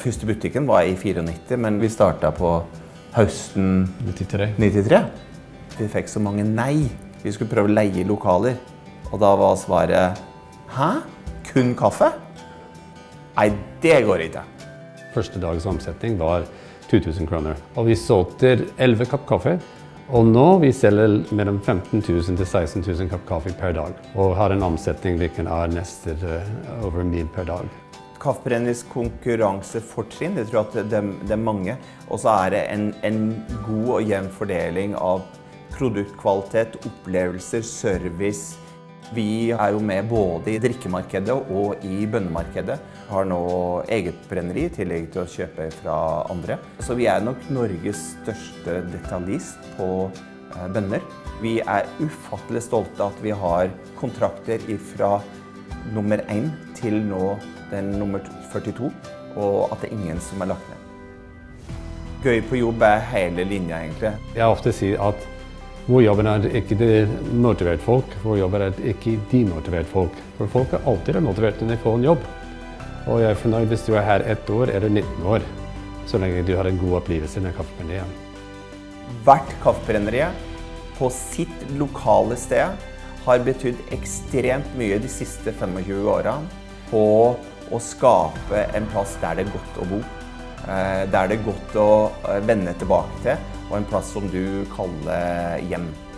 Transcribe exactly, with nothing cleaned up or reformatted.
Første butikken var i nittifire, men vi startet på høsten nittitre. nittitre. Vi fikk så mange nei. Vi skulle prøve å leie lokaler. Og da var svaret, hæ? Kun kaffe? Nei, det går ikke. Første dags omsetning var to tusen kroner. Og vi solgte elleve kopp kaffe. Og nå vi selger mellom femten tusen til seksten tusen kopp kaffe per dag. Og har en omsetning hvilken er nesten uh, over en mil per dag. Kaffebrenneriets konkurransefortrinn, det tror jeg at det, det er mange. Og så er det en, en god og jevn fordeling av produktkvalitet, opplevelser, service. Vi er jo med både i drikkemarkedet og i bønnemarkedet. Vi har nå eget brenneri i tillegg til å kjøpe fra andre. Så vi er nok Norges største detaljist på eh, bønner. Vi er ufattelig stolte at vi har kontrakter fra nummer én til nå den nummer førtito, og at det er ingen som er lagt ned. Gøy på jobb er hele linja egentlig. Jeg ofte sier at vår jobb er ikke det motivert folk, vår jobb er ikke demotivert folk. For folk er alltid motivert når de får en jobb. Og jeg er fornøyd hvis du er her ett år eller nitten år, så lenge du har en god opplevelse med kaffebrenneriet. Hvert kaffebrenneriet på sitt lokale sted har betydd ekstremt mye de siste tjuefem årene på å skape en plass der det er godt å bo, der det er godt å vende tilbake til, og en plass som du kaller hjem.